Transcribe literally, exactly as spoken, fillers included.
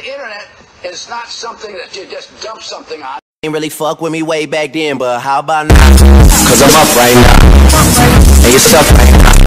internet is not something that you just dump something on. Ain't really fuck with me way back then, but how about now? Cause I'm up right now, and you're stuck right now.